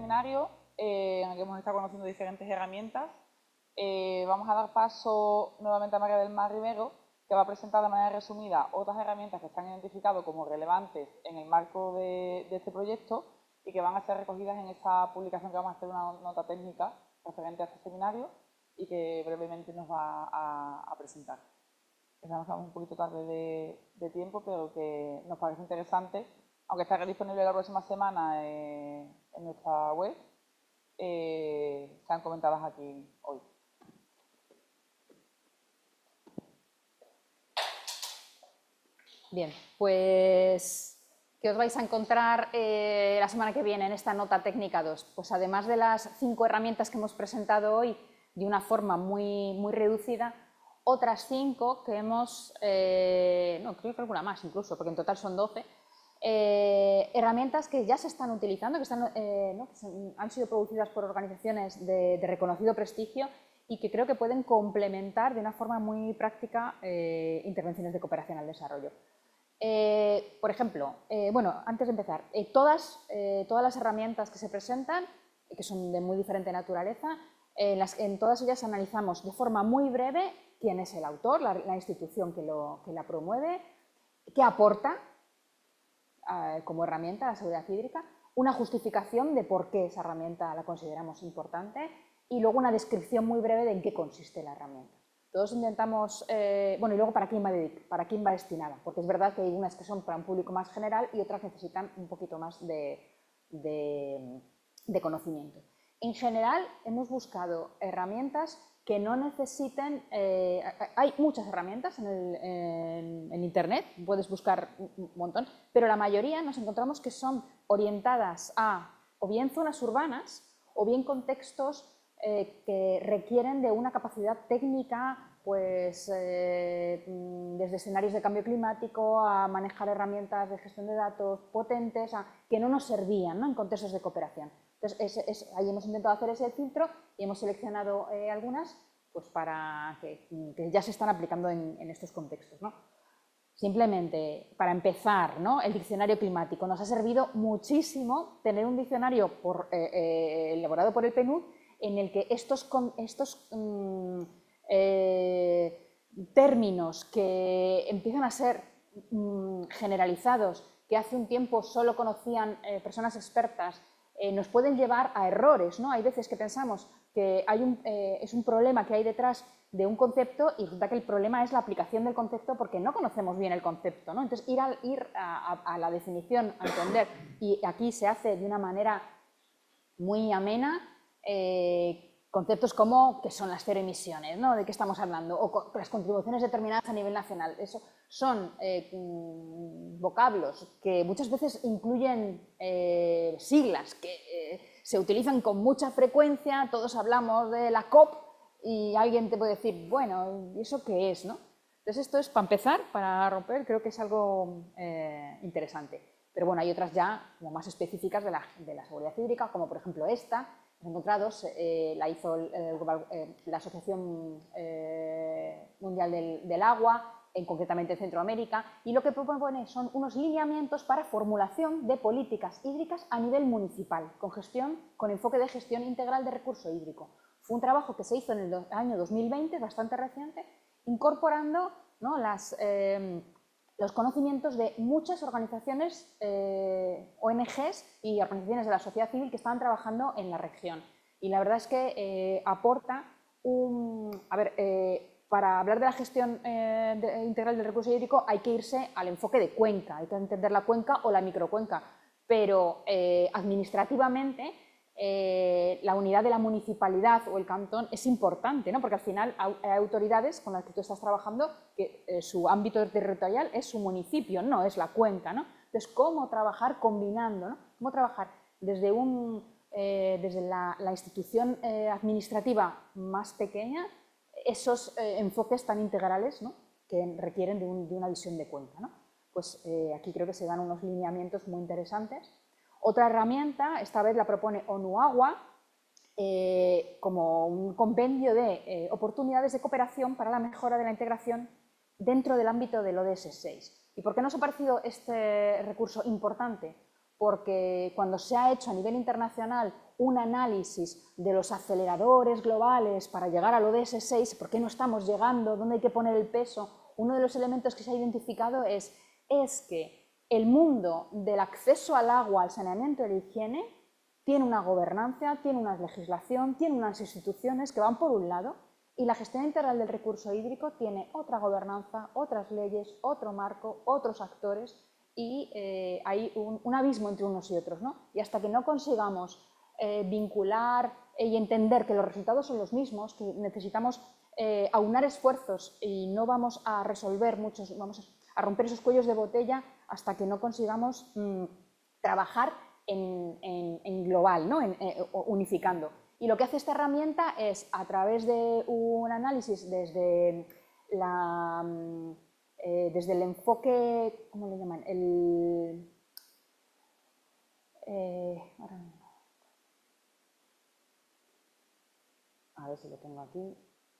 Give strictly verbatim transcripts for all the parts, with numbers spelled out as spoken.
seminario eh, en el que hemos estado conociendo diferentes herramientas. Eh, vamos a dar paso nuevamente a María del Mar Rivero, que va a presentar de manera resumida otras herramientas que se han identificado como relevantes en el marco de, de este proyecto y que van a ser recogidas en esta publicación que vamos a hacer, una nota técnica referente a este seminario y que brevemente nos va a, a presentar. Estamos un poquito tarde de, de tiempo, pero que nos parece interesante, aunque estará disponible la próxima semana eh, en nuestra web, eh, sean comentadas aquí hoy. Bien, pues, ¿qué os vais a encontrar eh, la semana que viene en esta nota técnica dos? Pues además de las cinco herramientas que hemos presentado hoy de una forma muy, muy reducida, otras cinco que hemos, eh, no, creo que alguna más incluso, porque en total son doce, eh, herramientas que ya se están utilizando, que, están, eh, ¿no? que son, han sido producidas por organizaciones de, de reconocido prestigio y que creo que pueden complementar de una forma muy práctica eh, intervenciones de cooperación al desarrollo. Eh, por ejemplo, eh, bueno, antes de empezar, eh, todas, eh, todas las herramientas que se presentan, que son de muy diferente naturaleza, eh, en, las, en todas ellas analizamos de forma muy breve quién es el autor, la, la institución que, lo, que la promueve, qué aporta eh, como herramienta a la seguridad hídrica, una justificación de por qué esa herramienta la consideramos importante y luego una descripción muy breve de en qué consiste la herramienta. Todos intentamos, eh, bueno, y luego para quién va dedic- para quién va destinada, porque es verdad que hay unas que son para un público más general y otras necesitan un poquito más de, de, de conocimiento. En general, hemos buscado herramientas que no necesiten, eh, hay muchas herramientas en, el, en, en Internet, puedes buscar un montón, pero la mayoría nos encontramos que son orientadas a o bien zonas urbanas o bien contextos Eh, que requieren de una capacidad técnica, pues eh, desde escenarios de cambio climático a manejar herramientas de gestión de datos potentes, a, que no nos servían, ¿no?, en contextos de cooperación. Entonces, es, es, ahí hemos intentado hacer ese filtro y hemos seleccionado eh, algunas pues, para que, que ya se están aplicando en, en estos contextos, ¿no? Simplemente, para empezar, ¿no?, el diccionario climático. Nos ha servido muchísimo tener un diccionario por, eh, eh, elaborado por el P N U D en el que estos, estos um, eh, términos que empiezan a ser um, generalizados, que hace un tiempo solo conocían eh, personas expertas, eh, nos pueden llevar a errores, ¿no? Hay veces que pensamos que hay un, eh, es un problema que hay detrás de un concepto y resulta que el problema es la aplicación del concepto porque no conocemos bien el concepto, ¿no? Entonces, ir, a, ir a, a, a la definición, a entender, y aquí se hace de una manera muy amena, eh, conceptos como qué son las cero emisiones, ¿no?, de qué estamos hablando, o con, las contribuciones determinadas a nivel nacional. Eso son eh, vocablos que muchas veces incluyen eh, siglas que eh, se utilizan con mucha frecuencia. Todos hablamos de la COP y alguien te puede decir, bueno, ¿y eso qué es, no? Entonces, esto es para empezar, para romper, creo que es algo eh, interesante. Pero bueno, hay otras ya como más específicas de la, de la seguridad hídrica, como por ejemplo esta, encontrados, eh, la hizo el, el, eh, la Asociación eh, Mundial del, del Agua, en, concretamente en Centroamérica, y lo que propone son unos lineamientos para formulación de políticas hídricas a nivel municipal, con, gestión, con enfoque de gestión integral de recurso hídrico. Fue un trabajo que se hizo en el do, año dos mil veinte, bastante reciente, incorporando, ¿no?, las... Eh, los conocimientos de muchas organizaciones, eh, O N Ges y organizaciones de la sociedad civil que estaban trabajando en la región. Y la verdad es que eh, aporta un... A ver, eh, para hablar de la gestión eh, de, integral del recurso hídrico hay que irse al enfoque de cuenca, hay que entender la cuenca o la microcuenca, pero eh, administrativamente Eh, la unidad de la municipalidad o el cantón es importante, ¿no?, porque al final hay autoridades con las que tú estás trabajando que eh, su ámbito territorial es su municipio, no es la cuenca, ¿no? Entonces, ¿cómo trabajar combinando, ¿no? ¿Cómo trabajar desde, un, eh, desde la, la institución eh, administrativa más pequeña esos eh, enfoques tan integrales, ¿no?, que requieren de, un, de una visión de cuenca, ¿no? Pues eh, aquí creo que se dan unos lineamientos muy interesantes. Otra herramienta, esta vez la propone ONU Agua, eh, como un compendio de eh, oportunidades de cooperación para la mejora de la integración dentro del ámbito del O D S seis. ¿Y por qué nos ha parecido este recurso importante? porque cuando se ha hecho a nivel internacional un análisis de los aceleradores globales para llegar al O D S seis, ¿por qué no estamos llegando? ¿Dónde hay que poner el peso? Uno de los elementos que se ha identificado es, es que el mundo del acceso al agua, al saneamiento y la higiene tiene una gobernanza, tiene una legislación, tiene unas instituciones que van por un lado, y la gestión integral del recurso hídrico tiene otra gobernanza, otras leyes, otro marco, otros actores, y eh, hay un, un abismo entre unos y otros, ¿no? Y hasta que no consigamos eh, vincular y entender que los resultados son los mismos, que necesitamos eh, aunar esfuerzos y no vamos a resolver muchos, vamos a romper esos cuellos de botella hasta que no consigamos mmm, trabajar en, en, en global, ¿no? En, eh, unificando. Y lo que hace esta herramienta es, a través de un análisis desde la... Eh, desde el enfoque, ¿cómo le llaman? El, eh, ahora no. A ver si lo tengo aquí.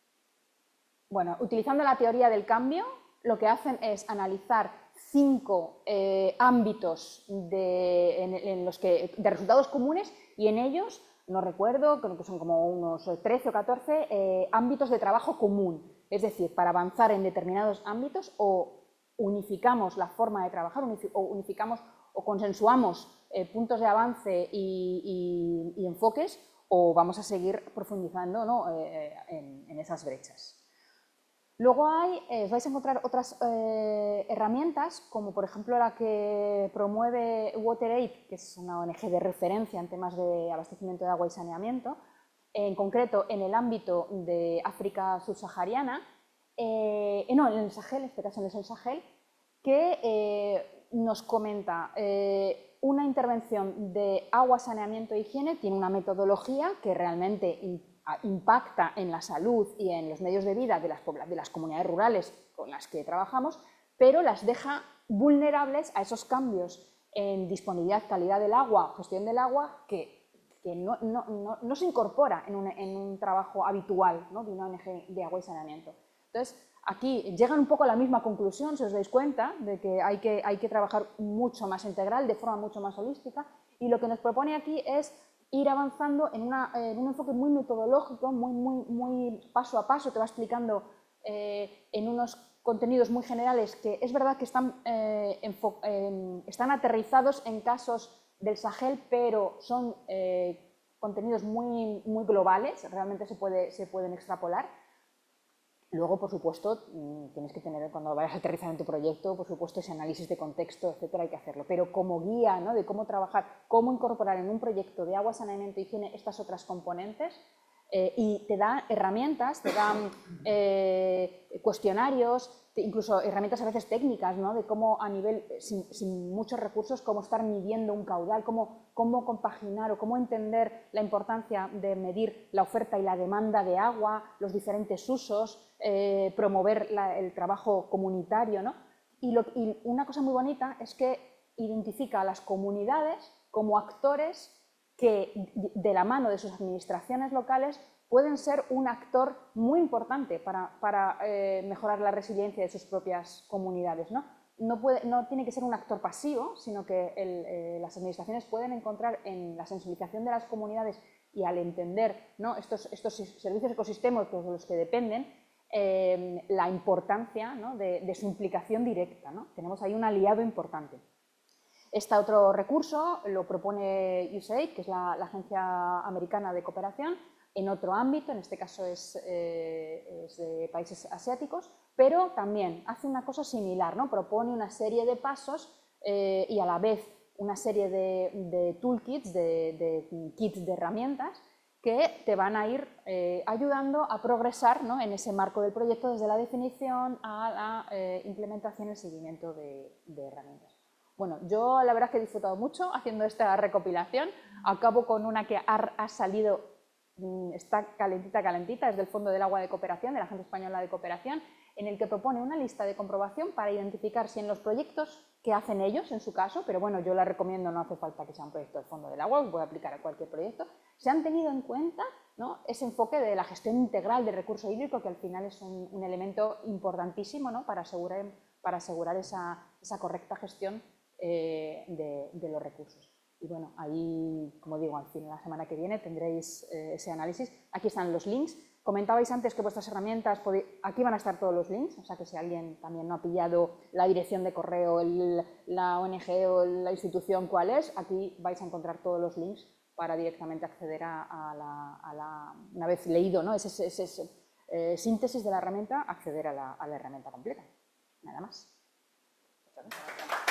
Bueno, utilizando la teoría del cambio, lo que hacen es analizar cinco eh, ámbitos de, en, en los que, de resultados comunes, y en ellos, no recuerdo, creo que son como unos trece o catorce eh, ámbitos de trabajo común. Es decir, para avanzar en determinados ámbitos o unificamos la forma de trabajar, o unificamos o consensuamos eh, puntos de avance y, y, y enfoques, o vamos a seguir profundizando, ¿no? eh, en, en esas brechas. Luego hay, eh, os vais a encontrar otras eh, herramientas, como por ejemplo la que promueve WaterAid, que es una O N G de referencia en temas de abastecimiento de agua y saneamiento, en concreto en el ámbito de África subsahariana, eh, no, en el Sahel, en este caso es el Sahel, que eh, nos comenta eh, una intervención de agua, saneamiento e higiene, tiene una metodología que realmente impacta en la salud y en los medios de vida de las, de las comunidades rurales con las que trabajamos, pero las deja vulnerables a esos cambios en disponibilidad, calidad del agua, gestión del agua, que, que no, no, no, no se incorpora en un, en un trabajo habitual, ¿no? De una O N G de agua y saneamiento. Entonces, aquí llegan un poco a la misma conclusión, si os dais cuenta, de que hay que, hay que trabajar mucho más integral, de forma mucho más holística, y lo que nos propone aquí es ir avanzando en, una, en un enfoque muy metodológico, muy, muy, muy paso a paso, te va explicando eh, en unos contenidos muy generales que es verdad que están, eh, eh, están aterrizados en casos del Sahel, pero son eh, contenidos muy, muy globales, realmente se, puede, se pueden extrapolar. Luego, por supuesto, tienes que tener, cuando vayas a aterrizar en tu proyecto, por supuesto, ese análisis de contexto, etcétera, hay que hacerlo. Pero como guía, ¿no? De cómo trabajar, cómo incorporar en un proyecto de agua, saneamiento e higiene estas otras componentes, eh, y te da herramientas, te dan eh, cuestionarios, te, incluso herramientas a veces técnicas, ¿no? De cómo a nivel, sin, sin muchos recursos, cómo estar midiendo un caudal, cómo, cómo compaginar o cómo entender la importancia de medir la oferta y la demanda de agua, los diferentes usos, Eh, promover la, el trabajo comunitario, ¿no? Y, lo, y una cosa muy bonita es que identifica a las comunidades como actores que, de la mano de sus administraciones locales, pueden ser un actor muy importante para, para eh, mejorar la resiliencia de sus propias comunidades, ¿no? No, puede, no tiene que ser un actor pasivo, sino que el, eh, las administraciones pueden encontrar en la sensibilización de las comunidades y al entender, ¿no? estos, estos servicios ecosistémicos de los que dependen, Eh, la importancia, ¿no? de, de su implicación directa, ¿no? Tenemos ahí un aliado importante. Este otro recurso lo propone U S A I D, que es la, la Agencia Americana de Cooperación, en otro ámbito, en este caso es, eh, es de países asiáticos, pero también hace una cosa similar, ¿no? Propone una serie de pasos eh, y a la vez una serie de, de toolkits, de, de kits de herramientas, que te van a ir eh, ayudando a progresar, ¿no? En ese marco del proyecto, desde la definición a la eh, implementación y el seguimiento de, de herramientas. Bueno, yo la verdad es que he disfrutado mucho haciendo esta recopilación. Acabo con una que ha, ha salido, está calentita, calentita, es del Fondo del Agua de Cooperación, de la Agencia Española de Cooperación, en el que propone una lista de comprobación para identificar si en los proyectos que hacen ellos, en su caso, pero bueno, yo la recomiendo, no hace falta que sea un proyecto del Fondo del Agua, lo puede aplicar a cualquier proyecto, se han tenido en cuenta, ¿no? Ese enfoque de la gestión integral del recurso hídrico, que al final es un, un elemento importantísimo, ¿no? para asegurar, para asegurar esa, esa correcta gestión eh, de, de los recursos. Y bueno, ahí, como digo, al fin, la semana que viene tendréis eh, ese análisis. Aquí están los links. Comentabais antes que vuestras herramientas, aquí van a estar todos los links, o sea que si alguien también no ha pillado la dirección de correo, el, la O N G o la institución cuál es, aquí vais a encontrar todos los links para directamente acceder a, a, la, a la, una vez leído, ¿no? ese, ese, ese eh, síntesis de la herramienta, acceder a la, a la herramienta completa. Nada más. Muchas gracias.